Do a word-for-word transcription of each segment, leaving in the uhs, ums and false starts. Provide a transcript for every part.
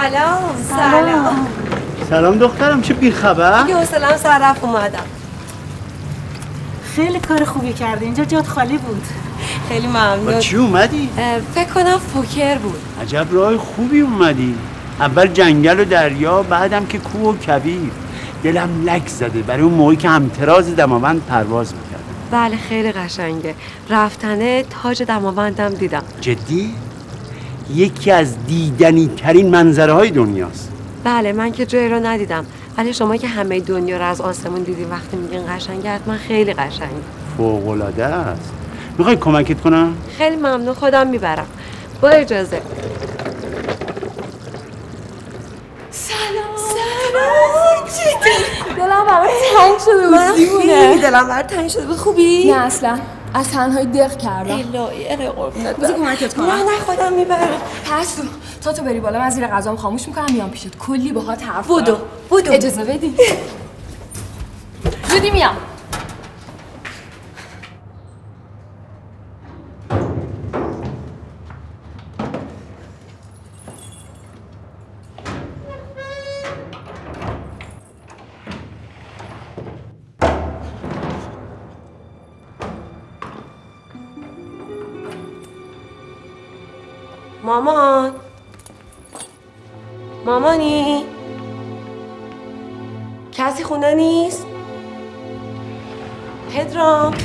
سلام سلام سلام دخترم، چه بیخبر؟ دیگه حوصله‌ام سر رفت اومدم. خیلی کار خوبی کردی، اینجا جات خالی بود. خیلی ممنون. با چی اومدی؟ فکر کنم پوکر بود. عجب راه خوبی اومدی. اول جنگل و دریا، بعدم که کوه و کویر. دلم لک زده برای اون موقعی که همتراز دماوند پرواز میکردم. بله خیلی قشنگه. رفتنه تاج دماوندم دیدم. جدی؟ یکی از دیدنی ترین منظره های دنیاست. بله من که جایی رو ندیدم، ولی شما که همه دنیا رو از آسمون دیدین وقتی میگین قشنگه حتما خیلی قشنگه. فوق‌العاده است. میخوای کمکت کنم؟ خیلی ممنون، خودم میبرم. با اجازه. سلام سلام. چطور؟ دلم برات تنگ شده بود دیوونه. خیلی دلم برات تنگ شده بود. خوبی؟ نه اصلا از تنهایی دق کردم. الهی الهی قربونت بذار کمکت کنم. نه نه خودم میبرم. پس تا تو بری بالا من زیر غذام خاموش میکنم میام پیشت. کلی باهات حرف بودو دارم. بودو اجازه بدی. زودی میام. مامان مامانی کسی خونه نیست؟ پدرام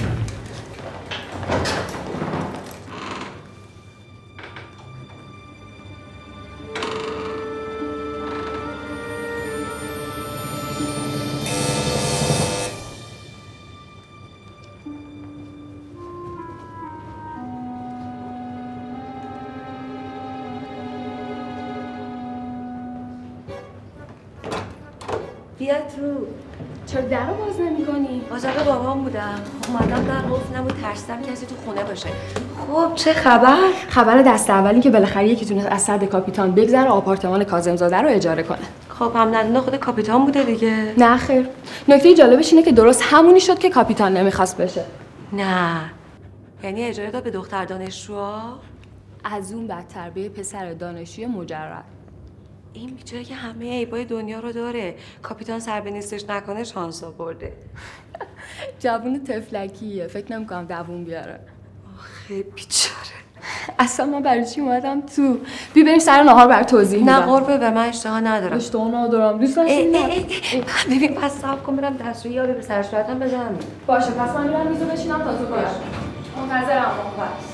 بیا تو. چرا در رو باز نمی‌کنی؟ اتاق بابام بودم. اومدم در قفل نبود، ترسیدم کسی تو خونه باشه. خب چه خبر؟ خبر دست اولی که بالاخره یکی تونست از صد کاپیتان بگذره آپارتمان کاظم‌زاده رو اجاره کنه. خب هم ندونه خود کاپیتان بوده دیگه. نه خیر. نکته جالبش اینه که درست همونی شد که کاپیتان نمیخواست بشه. نه. یعنی اجاره داد به دختر دانشجوها؟ از اون بدتر به پسر دانشجوی مجرد. این بیچاره که همه عیبای دنیا رو داره. کاپیتان سر به نیستش نکنه شانس آورده. جوون تفلکیه. فکر نمی‌کنم دووم بیاره. آخه بیچاره. اصلا من برای چی اومدم تو؟ بی بریم سر نهار بر توضیح میدم. نه قربه به من اشتها ندارم. اشتها ندارم. دوست داشتم. ببین پس صبر کن برم دستشویی یا به سر صورتم بزنم. باشه پس من میرم میزو بشینم تا تو بیای. منتظرم. بس.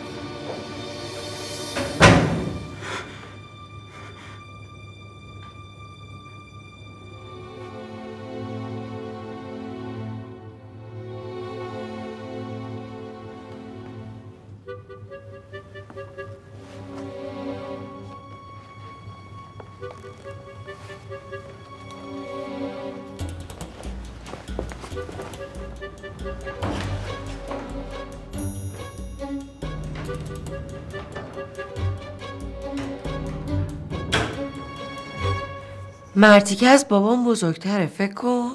مرتی که از بابام بزرگتره فکر کن.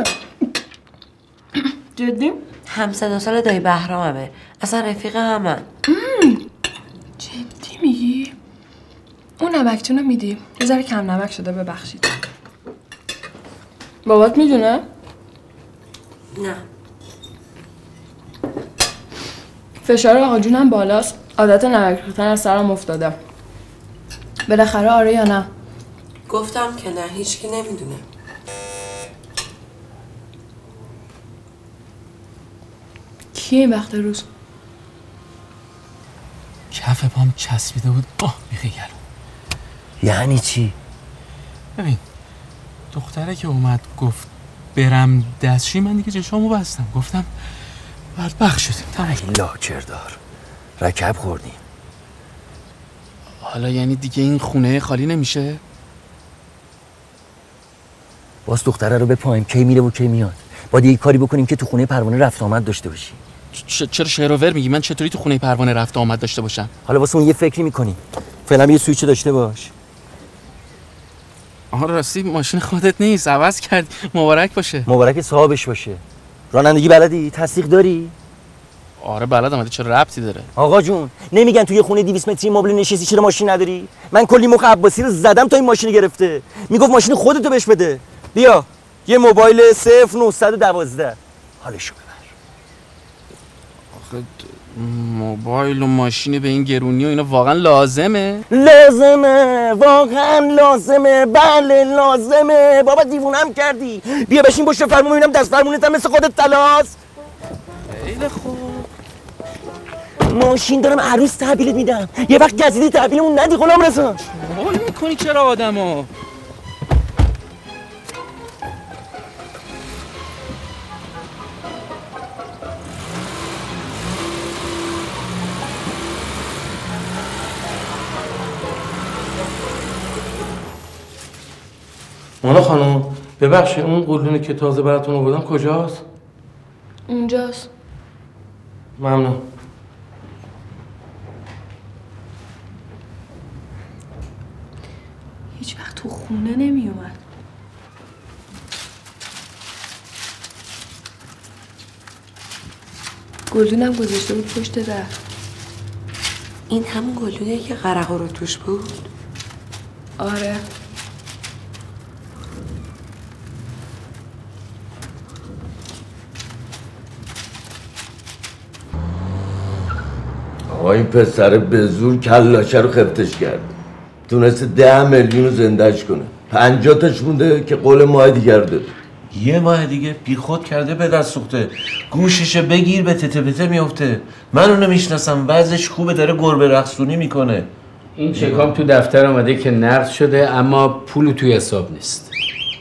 جدی؟ هم سن سال دایی بهرامه. اصلا رفیق همن. جدی میگی؟ اون نمکتون رو میدی؟ یه ذره کم نمک شده ببخشید. بابات میدونه؟ نه. فشار آقا جونم بالاست. عادت نمک ریختن از سرم افتاده. بالاخره آره یا نه؟ گفتم که نه هیچکی نمیدونه. کیه این وقت روز؟ کف پام چسبیده بود. آه میخی گلو. یعنی چی؟ ببین دختره که اومد گفت برم دستشویی من دیگه چشامو بستم. گفتم بدبخت شدیم. تمام. لاکردار رکب خوردیم. حالا یعنی دیگه این خونه خالی نمیشه؟ باز دختره رو بپایم کی میره و کی میاد. باید یه کاری بکنیم که تو خونه پروانه رفت آمد داشته باشی. چرا شعر و ور میگی؟ من چطوری تو خونه پروانه رفت آمد داشته باشم؟ حالا واسه اون یه فکری میکنی. فعلا یه سویچ داشته باش. آها راستی ماشین خودت نیست، عوض کردی. مبارک باشه. مبارک صاحبش باشه. رانندگی بلدی؟ تصدیق داری؟ آره بلدم، ولی چه ربطی داره؟ آقا جون نمیگن توی خونه دویست متری مبل نشستی چرا ماشین نداری؟ من کلی مخ عباسی رو زدم تا این ماشین گرفته. میگفت ماشین خودتو بهش بده. بیا یه موبایل صفر نهصد و دوازده حالشو ببر. آخه موبایل و ماشین به این گرونی و اینا واقعا لازمه؟ لازمه، واقعا لازمه، بله لازمه. بابا دیوونم کردی. بیا بشین پشت فرمون ببینم دست فرمونت هم مثل خودت طلاست. خیلی خوب. ماشین دارم عروس تحویلت میدم، یه وقت گزیدی تحویلمون ندی غلام رضا. حال میکنی چرا آدمو؟ مولا خانم ببخشید اون قلونی که تازه براتون آوردم کجاست؟ اونجاست. ممنون. هیچ وقت تو خونه نمی اومد. گلدونم گذاشته بود پشت در. این همون گلدونیه که قرقه رو توش بود؟ آره. آقا این پسر به زور کلاشه رو خفتش کرد. تونسته ده میلیون رو زندهش کنه. پنجاه تاش مونده که قول ماه دیگر داد. یه ماه دیگه بی خود کرده به دست سوخته. گوششو بگیر به تته پته میفته. من اونو میشناسم، وضعش خوبه، داره گربه رقصونی میکنه. این چکام تو دفتر آمده که نقد شده اما پول توی حساب نیست.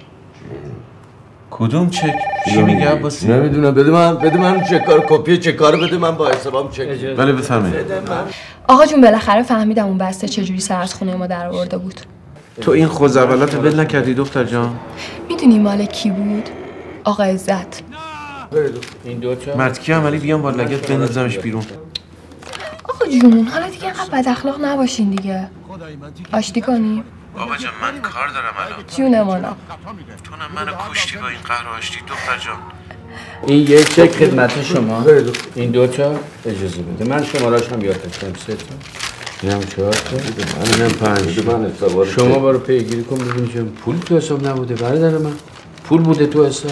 کدوم چک؟ چی میگه عباسی؟ نمیدونم. بده من بده من چکار کپی چکار بده من با حسابم چک. بله بفهمید. آقا جون بالاخره فهمیدم اون بسته چجوری سر از خونه ما در آورده بود. تو این خوزعبلات ول نکردی دختر جان؟ میدونی مال کی بود؟ آقا عزت. این دو تا مرتکی عملی بیام با لگت بندازمش بیرون. آقا جون حالا دیگه اینقدر بد اخلاق نباشین دیگه. آشتی کنیم؟ بابا جان من کار دارم الان. جون مانا. تو هم منو کشتی با این قهر و آشتی دختر جان. این یک چک خدمت شما. این دو تا اجازه بده من شماره‌اش هم یاد داشتم. سه تا اینم چهار تا منم پنج من حساب. شما برو پیگیری کن ببین چون پول تو حساب نبوده برادر من. پول بوده تو حساب.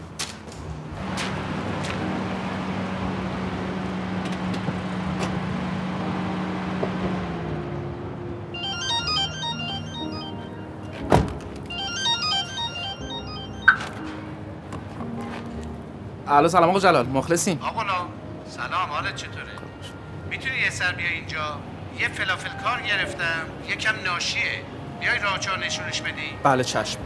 الو سلام آقا جلال، مخلصیم. آقا سلام، حالت چطوره؟ میتونی یه سر بیا اینجا؟ یه فلافل کار گرفتم، یکم ناشیه. بیای راهچو نشونش بدی؟ بله چشم.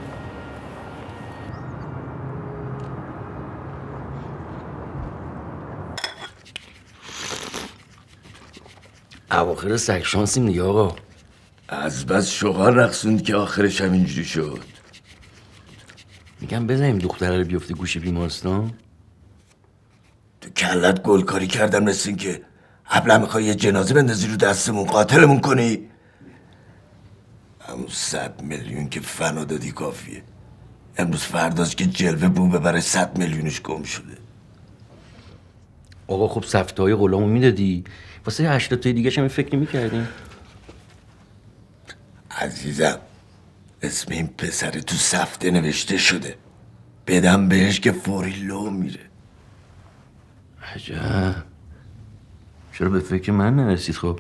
اواخر سگ شانسیم دیگه آقا. از بس شغال رقصوند که آخرش هم اینجوری شد. میگم بزنیم دختره رو بیفته گوش بیمارستان. تو کلت گلکاری کردم مثل این که قبلا میخوای یه جنازه بندازی رو دستمون قاتلمون کنی. همون صد میلیون که فنا دادی کافیه. امروز فرداست که جلوه بو ببره صد میلیونش گم شده. آقا خب سفته های غلامو میدادی واسه هشتاد تای دیگه هم فکر نمی‌کردیم. عزیزم اسم این پسر تو سفته نوشته شده. بدم بهش که فوری لو میره. عجب چرا به فکر من نرسید؟ خب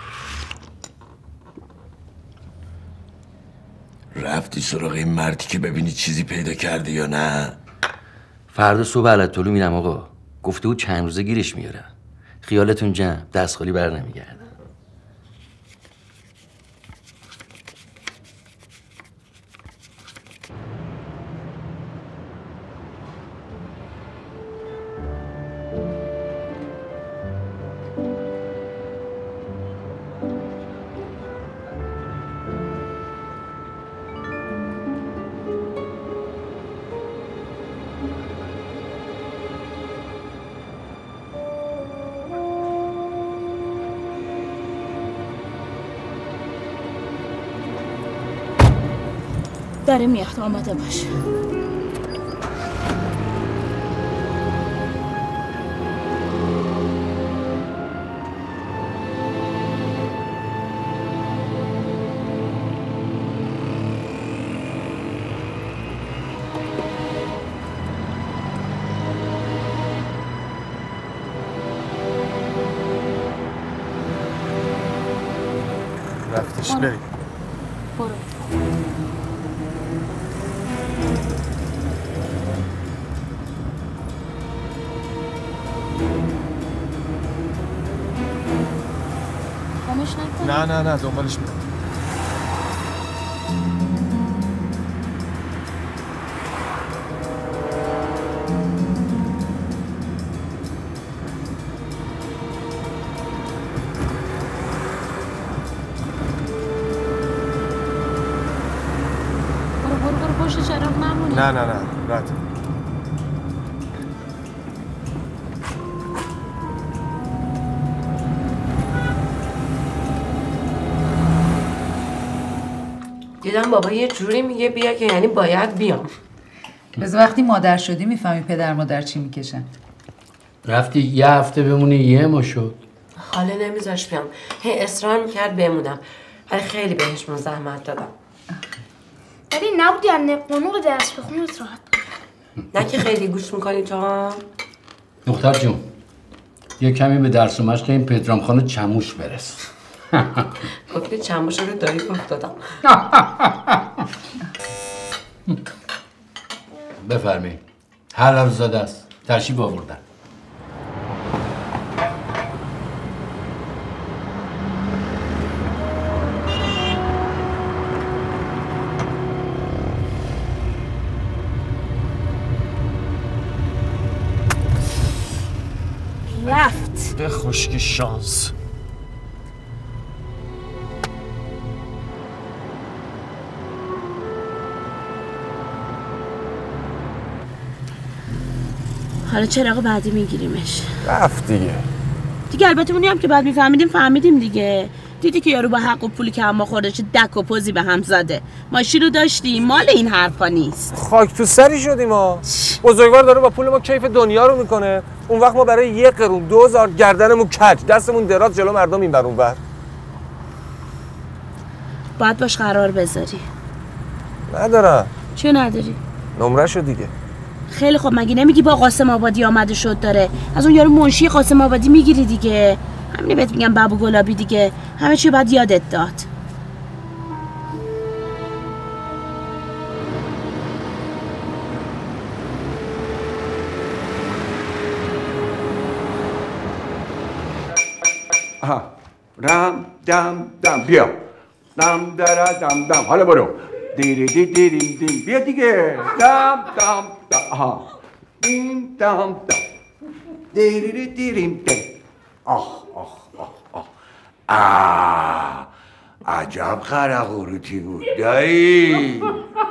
رفتی سراغ این مردی که ببینی چیزی پیدا کرده یا نه؟ فردا صبح علتولو میرم آقا. گفته بود چند روزه گیرش میارم. خیالتون جمع، دست خالی بر نمیگردم. داره میاد، آماده باش. وقتش بریم. برو. نه نه نه دنبالش میرم. برو برو برو پشت چراغ نمونی. نه نه نه راحت. دیدم بابا یه جوری میگه بیا که یعنی باید بیام. بز وقتی مادر شدی میفهمی پدر مادر چی میکشن. رفتی یه هفته بمونی یه ما شد. حالا نمیذاش بیام. هی اصرار میکرد بمونم. ولی خیلی بهش من زحمت دادم. ولی نبودی از نقنق درس بخونت راحت. نه که خیلی گوش میکنی تو هم؟ دختر جون یه کمی به درس و مشق این پدرام خانه چموش برس. گفتی چموش رو داری گفت دادم. بفرمی حلال زاده است ترشیب آوردن. رفت به خشکی شانس. حالا چراغ بعدی میگیریمش. رفت دیگه. دیگه البته اونی هم که بعد میفهمیدیم فهمیدیم دیگه. دیدی که یارو با حق و پولی که اما خورده چه دک و پوزی به هم زده. ماشین رو داشتیم مال این حرفا نیست. خاک تو سری شدیم ما. بزرگوار داره با پول ما کیف دنیا رو میکنه. اون وقت ما برای یک قرون دو هزار گردنمون کج دستمون دراز جلو مردم این بر اون بر. باید باش قرار بذاری. ندارم. چه نداری؟ نمره شو دیگه. خیلی خب مگه نمیگی با قاسم آبادی آمده شد داره؟ از اون یارو منشی قاسم آبادی میگیری دیگه. همینه بهت میگم بابو گلابی دیگه. همه چی باید یادت داد. آها رم دم دم بیا دم در دم دم حالا برو دیری دی دیریم دیم بیا دیگه دم دم دم آها دیم دم دم دیری دیریم دیم آخ آخ آخ آخ آه عجب خرقوروتی بود دایی.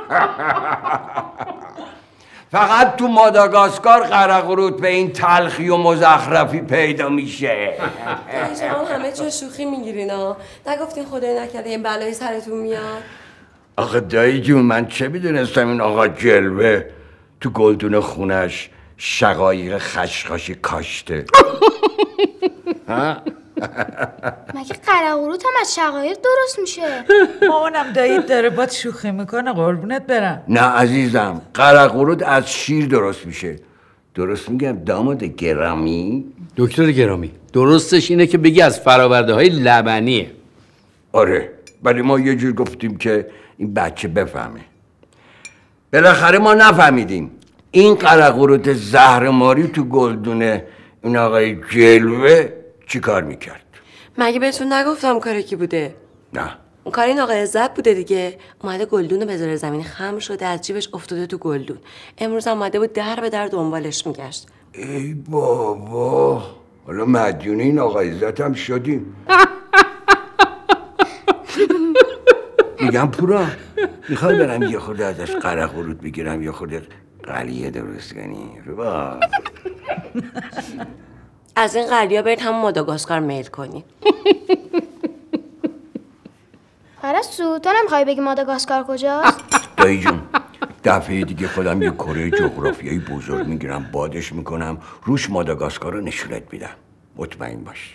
فقط تو ماداگاسکار قرقروت به این تلخی و مزخرفی پیدا میشه. شما همه چه شوخی میگیرین ها. نگفتین خدای نکرده یه بلایی سرتون میاد. آخه دایی جون من چه میدونستم این آقا جلوه تو گلدون خونش شقایق خشخاشی کاشته. ها؟ مگه قرقروت هم از شقایق درست میشه؟ مامانم داییت داره باد شوخی میکنه قربونت برم. نه عزیزم قرقروت از شیر درست میشه. درست میگم داماد گرامی؟ دکتر گرامی درستش اینه که بگی از فراورده های لبنیه. آره ولی ما یه جور گفتیم که این بچه بفهمه. بالاخره ما نفهمیدیم این قرقروت زهرماری تو گلدونه این آقای جلوه چی کار میکرد؟ مگه بهتون نگفتم کار کی بوده؟ نه اون کار این آقای عزت بوده دیگه. اومده گلدون رو بذاره زمین خم شده از جیبش افتاده تو گلدون. امروز اومده بود در به در دنبالش میگشت. ای بابا حالا مدیون این آقای عزت هم شدیم. میگم پورا میخوای برم یه خورده ازش قرقروت بگیرم یه خورده قلیه درست کنی رو با از این قلیا برید همون ماداگاسکار میل کنی. پرستو تو نمیخوای بگی ماداگاسکار کجاست؟ دایی جون دفعه دیگه خودم یه کره جغرافیایی بزرگ میگیرم بادش میکنم روش ماداگاسکار رو نشونت میدم مطمئن باش.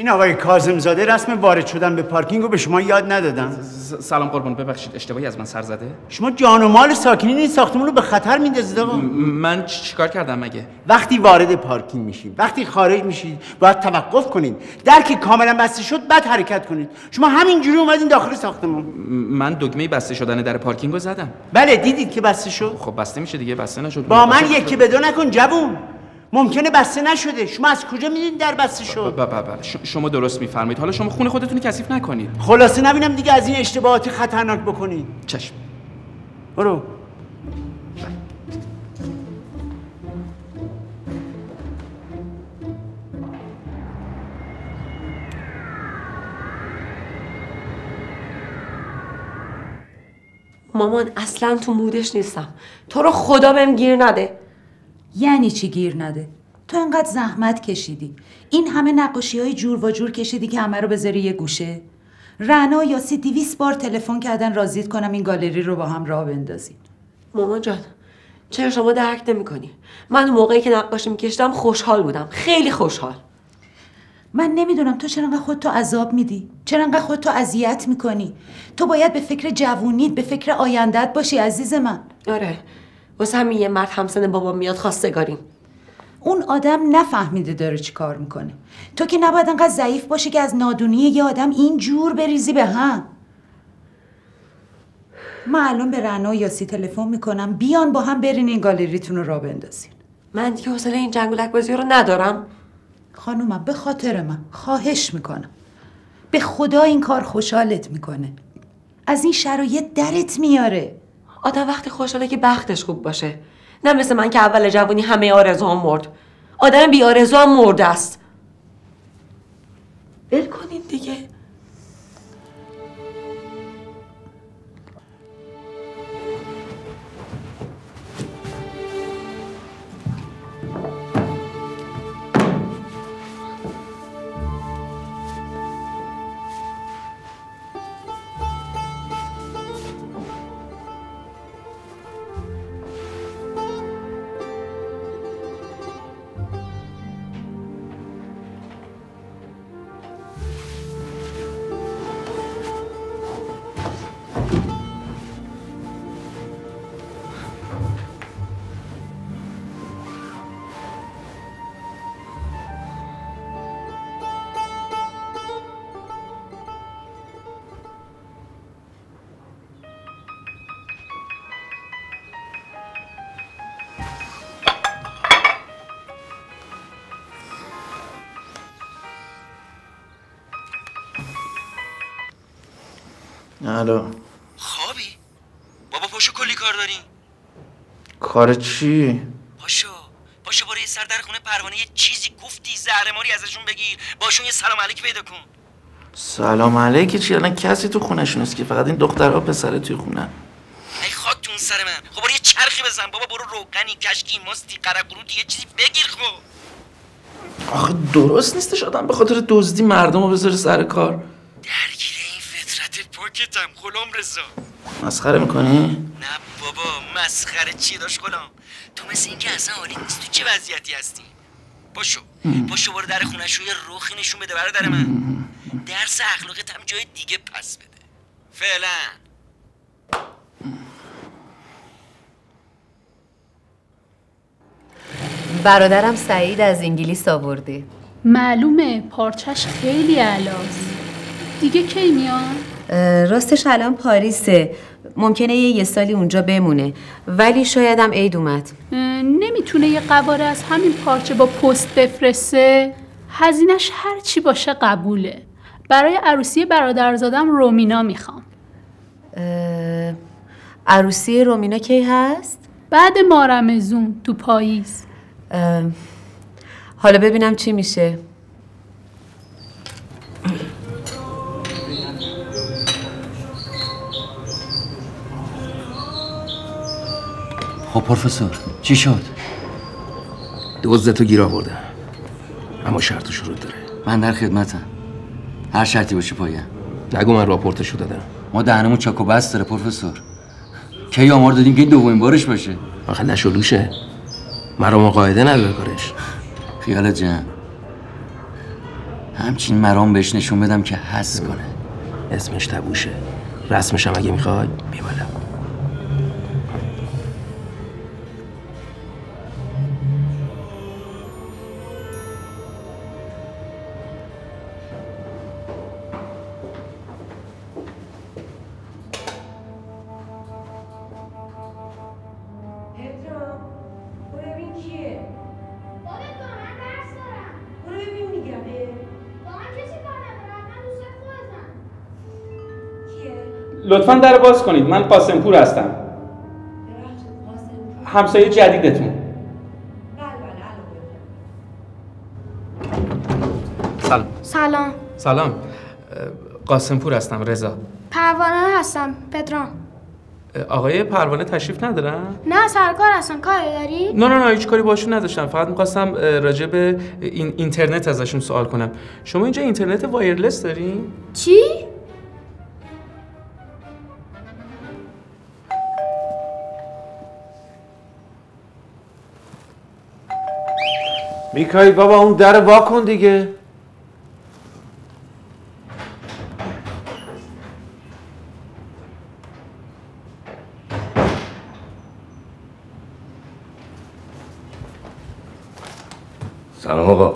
این آقای کاظمزاده رسم وارد شدن به پارکینگ رو به شما یاد ندادن؟ سلام قربان، ببخشید اشتباهی از من سر زده. شما جان و مال ساکنین این ساختمون رو به خطر میندازید آقا. من چیکار کردم مگه؟ وقتی وارد پارکینگ میشید، وقتی خارج میشید، باید توقف کنید. در که کاملا بسته شد بعد حرکت کنید. شما همینجوری اومدین داخل ساختمون. من دکمه بسته شدن در پارکینگ رو زدم. بله دیدید که بسته شد. خب بسته میشه دیگه، بسته نشد. با من یکی به دو نکن جوون. ممکنه بسته نشده. شما از کجا میدونید در بسته شد؟ بله بله شما درست میفرمایید. حالا شما خونه خودتون کثیف نکنید. خلاصه نبینم دیگه از این اشتباهات خطرناک بکنید. چشم. برو. مامان اصلا تو مودش نیستم. تو رو خدا بهم گیر نده. یعنی چی گیر نده؟ تو انقدر زحمت کشیدی، این همه نقاشی های جور و جور کشیدی که همه رو بذاری یه گوشه. رنا و یاسی دیویس بار تلفن کردن راضیت کنم این گالری رو با هم راه بندازین. مامان جان چرا شما درک نمی‌کنی؟ من اون موقعی که نقاشی می‌کشیدم خوشحال بودم، خیلی خوشحال. من نمیدونم تو چرا انقدر خودتو عذاب میدی؟ چرا انقدر خودتو اذیت میکنی؟ تو باید به فکر جوونیت، به فکر آینده‌ات باشی عزیز من. آره واسه همین یه مرد همسن بابا میاد خواستگاریم. اون آدم نفهمیده داره چی کار میکنه. تو که نباید انقدر ضعیف باشی که از نادونی یه آدم این جور بریزی به هم. من الان به رنا و یاسی تلفن میکنم بیان با هم برین این گالریتون رو راه بندازین. من دیگه حوصله این جنگولک بازی رو ندارم. خانومم به خاطر من خواهش میکنم، به خدا این کار خوشحالت میکنه. از این شرایط درت میاره. آدم وقتی خوشحاله که بختش خوب باشه، نه مثل من که اول جوانی همه آرزوام مرد. آدم بی آرزو هم مرده است. ول کنین دیگه. الو خوابی؟ بابا پاشو کلی کار داریم. کار چی؟ پاشو پاشو برو یه سر در خونه پروانه یه چیزی گفتی زهرماری ازشون بگیر، باشون یه سلام علیک پیدا کن. سلام علیک چی؟ الان کسی تو خونه شون است که فقط این دخترها پسره توی خونه. ای خاک تو اون سر من. خب برو یه چرخی بزن بابا، برو روغنی کشکی ماستی قرقروتی یه چیزی بگیر. خب آخه درست نیستش آدم به خاطر دزدی مردم رو بذاره سر کار. درگیر این فطرت پاکتم غلام رضا. مسخره میکنی؟ نه بابا مسخره چیه داشت غلام؟ تو مثل این که اصلا حالی نیست. تو چه وضعیتی هستی؟ پاشو پاشو برو در خونش رو یه روخی نشون بده برادر من. درس اخلاقت هم جای دیگه پس بده فعلا. برادرم سعید از انگلیس آورده. معلومه پارچش خیلی علاست. دیگه کی میان؟ راستش الان پاریسه، ممکنه یه, یه سالی اونجا بمونه، ولی شاید هم عید اومد. نمیتونه یه قواره از همین پارچه با پست بفرسته؟ هزینش هر چی باشه قبوله. برای عروسی برادرزادم رومینا میخوام. عروسی رومینا کی هست؟ بعد ماه رمضون تو پاییز. حالا ببینم چی میشه. خب پروفسور چی شد؟ دزدتو گیر آورده، اما شرط و شروط داره. من در خدمتم، هر شرطی باشه پایم. نگو من راپورتشو دادم. ما دهنمون چاک و بست داره پروفسور. کی آمار دادیم که این دومین بارش باشه؟ آخه نشلوشه، مرا مقاعده نداره کارش. خیالت جمع. همچین مرام بهش نشون بدم که حس کنه. اسمش تبوشه، رسمش هم اگه میخوای بیا بالا. لطفاً در باز کنید. من قاسمپور هستم. همسایه جدیدتون. سلام. سلام. سلام. قاسمپور هستم. رضا. پروانه هستم. پدرام. آقای پروانه تشریف ندارن؟ نه سرکار هستن. کاری داری؟ نه نه نه هیچ کاری باشون نداشتم. فقط می‌خواستم راجع به این اینترنت ازشون سوال کنم. شما اینجا اینترنت وایرلس دارین؟ چی؟ میکایی بابا اون در وا کن دیگه. سلام آقا.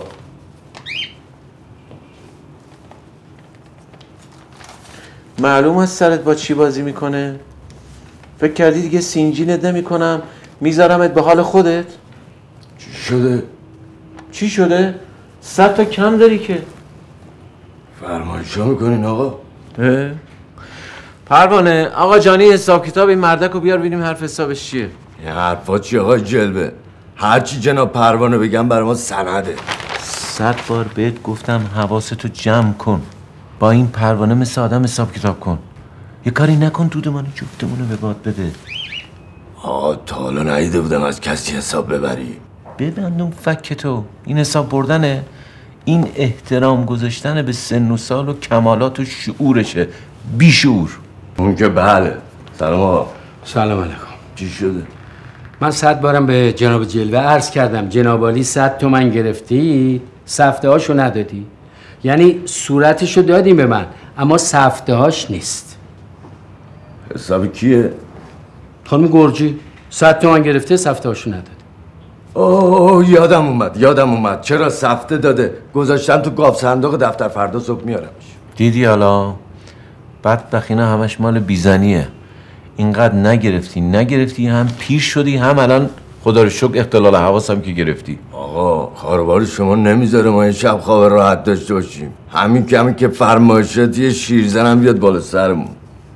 معلوم است سرت با چی بازی میکنه؟ فکر کردی دیگه سینجینت نمیکنم میذارمت به حال خودت؟ چی شده؟ چی شده؟ صد تا کم داری که. فرمایشا میکنین آقا؟ اه؟ پروانه آقا جانی حساب کتاب این مردک رو بیار ببینیم حرف حسابش چیه. این حرفا چی آقا جلوه؟ هرچی جناب پروانه بگم برای ما سنده. صد بار بهت گفتم حواستو جمع کن. با این پروانه مثل آدم حساب کتاب کن. یه کاری نکن دودمان جفتمونو به باد بده. آقا تا حالا ندیده بودم از کسی حساب ببری. ببندم فک تو. این حساب بردنه. این احترام گذاشتن به سن و سال و کمالات و شعورشه. بیشعور. اون که بله. سلام آقا. سلام علیکم. چی شده؟ من صد بارم به جناب جلوه عرض کردم جناب عالی صد تومن گرفتی سفته هاشو ندادی. یعنی صورتشو دادیم به من اما سفته هاش نیست. حساب کیه؟ خانم گرجی صد تومن گرفته سفته هاشو ندادی. اوه یادم اومد یادم اومد چرا سفته داده گذاشتم تو قاب صندوق دفتر فردا صبح میارمش. دیدی حالا بدبخینا همش مال بیزنیه. اینقدر نگرفتی نگرفتی هم پیر شدی هم الان خدا رو شکر اختلال حواسم که گرفتی. آقا کاروبار شما نمیذاره ما این شب خواب راحت داشته باشیم. همین کمی که فرمایشات یه شیرزنم بیاد بالا سرمون.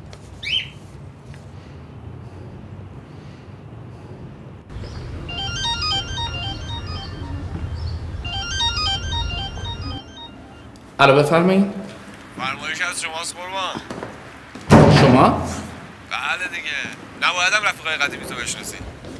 الو بفرمایید. فرمایش از شماست قربان. شما؟ بله دیگه. نبایدم رفیقای قدیمی تو بشناسی.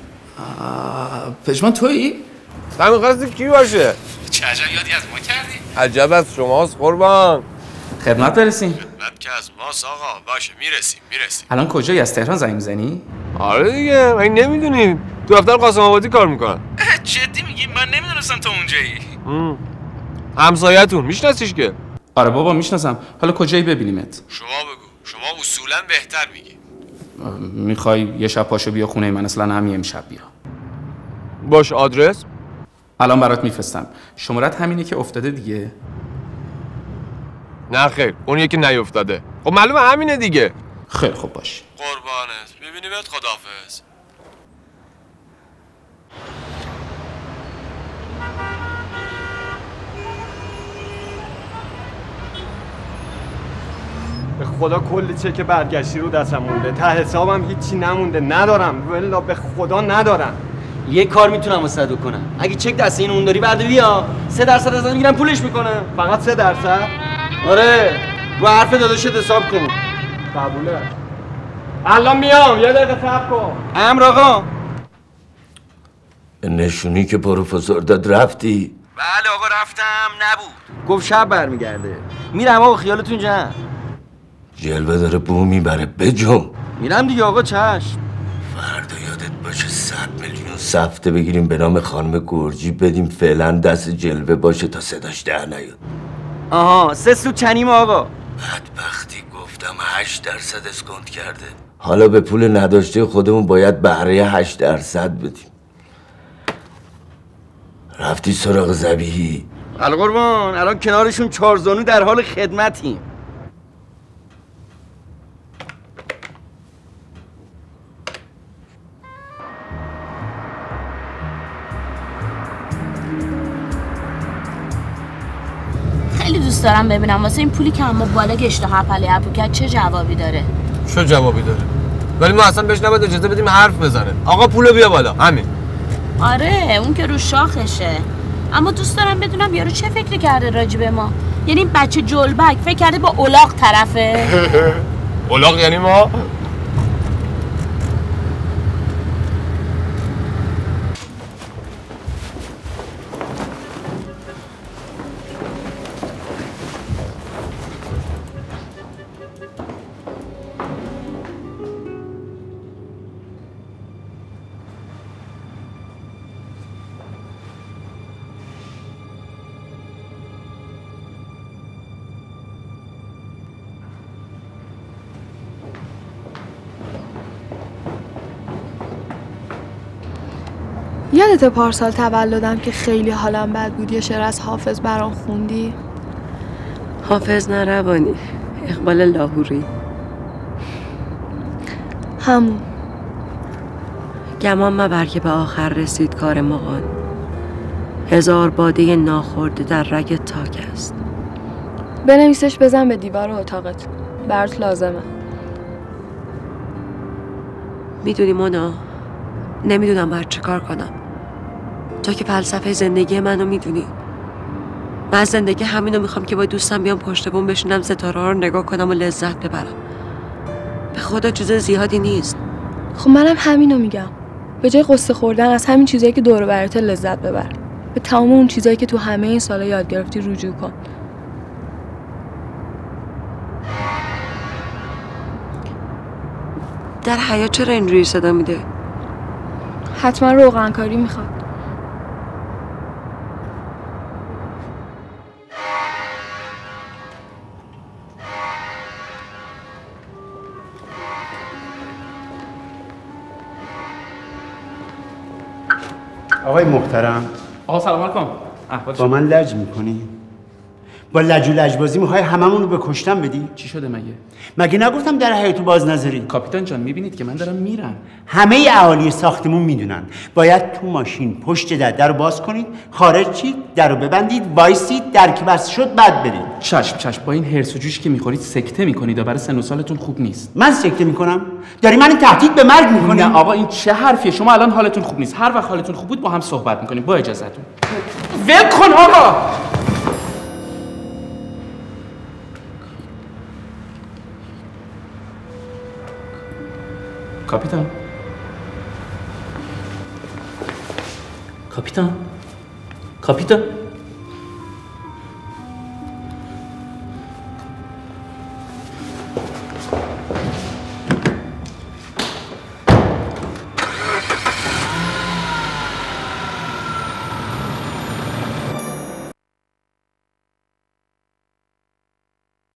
پشمان تویی؟ تا می‌خواستی کی باشه؟ چه عجب یادی از ما کردی؟ عجب از شماست قربان. خدمت برسیم. خدمت که از ماست آقا. باشه میرسیم میرسیم. الان کجایی از تهران زنگ میزنی؟ آره دیگه من نمیدونیم. تو دفتر قاسم آبادی کار میکنم. جدی میگی؟ من نمیدونستم تو اونجایی. همسایه‌تون میشناسیش که؟ آره بابا میشناسم. حالا کجایی ببینیمت؟ شما بگو. شما اصولا بهتر میگی. میخوای یه شب پاشو بیا خونه من اصلا همین امشب بیا. باش آدرس؟ الان برات میفرستم. شمارت همینه که افتاده دیگه؟ نه خیر اون یکی نیافتاده. خب معلومه همینه دیگه. خیلی خوب باش. قربانت. میبینیمت خداحافظ. به خدا کل چک برگشتی رو دستم مونده. ته حسابم هیچی نمونده. ندارم. والله به خدا ندارم. یه کار میتونم واسه کنم. اگه چک دست این اون داری برده بیا. سه درصد ازت میگیرم پولش میکنم. فقط سه درصد؟ آره. رو حرف داداشت حساب کن. قبوله. الان میام. یه دقیقه صبر کن. امر آقا. نشونی که پروفسور داد رفتی؟ بله آقا رفتم نبود. گفت شب برمیگرده. میرم آقا خیالتون جمع. جلوه داره بو میبره بجم. میرم دیگه آقا چشم. فردا یادت باشه صد میلیون سفته بگیریم به نام خانم گرجی بدیم فعلا دست جلوه باشه تا صداش در نیاد. آها سه سود چنیم آقا. بدبختی گفتم هشت درصد اسکانت کرده. حالا به پول نداشته خودمون باید بهره هشت درصد بدیم. رفتی سراغ ذبیحی؟ القربان الان کنارشون چارزانو در حال خدمتیم. خیلی دوست دارم ببینم واسه این پولی که اما بالا گشت و هپلی اپو کرد چه جوابی داره. چه جوابی داره؟ ولی ما اصلا بهش نباید اجازه بدیم حرف بزنه. آقا پولو بیا بالا همین. آره اون که رو شاخشه، اما دوست دارم بدونم یارو چه فکری کرده راجع به ما. یعنی این بچه جلبک فکر کرده با الاغ طرفه. الاغ یعنی ما؟ یادت پارسال تولدم که خیلی حالم بد بود یه شعر از حافظ برام خوندی؟ حافظ نه روانی، اقبال لاهوری. همون. گمان مبر که به آخر رسید کار مغان. هزار باده ناخورده در رگ تاک است. بنویسش بزن به دیوار اتاقت، برات لازمه. میدونی مونا، نمیدونم باید چه کار کنم. تو که فلسفه زندگی منو میدونی. من از زندگی همینو میخوام که با دوستم بیام پشت بوم بشینم ستاره ها رو نگاه کنم و لذت ببرم. به خدا چیز زیادی نیست. خب منم همینو میگم. به جای قصه خوردن از همین چیزایی که دور و برت لذت ببر. به تمام اون چیزایی که تو همه این سالا یاد گرفتی رجوع کن. در حیاط چرا اینجوری صدا میده؟ حتما روغنکاری میخواد. آقای محترم. آقا سلام علیکم. با من لج میکنی؟ با لج و لجبازی میخوای هممون رو به کشتن بدی؟ چی شده مگه؟ مگه نگفتم در حیاط باز نذاری؟ کاپیتان جان میبینید که من دارم میرم. همه اهالی ساختمون میدونن باید تو ماشین پشت در در رو باز کنید، خارج چید، در رو ببندید، وایسید، در که بس شد بعد برید. چشم چشم. با این هرس و جوش که میخورید سکته میکنید و برای سن و سالتون خوب نیست. من سکته میکنم؟ داری من تهدید به مرگ میکنی؟ نه آقا این چه حرفیه؟ شما الان حالتون خوب نیست. هر وقت حالتون خوب بود با هم صحبت میکنیم. با اجازهتون. ول کن آقا. کاپیتان کاپیتان کاپیتان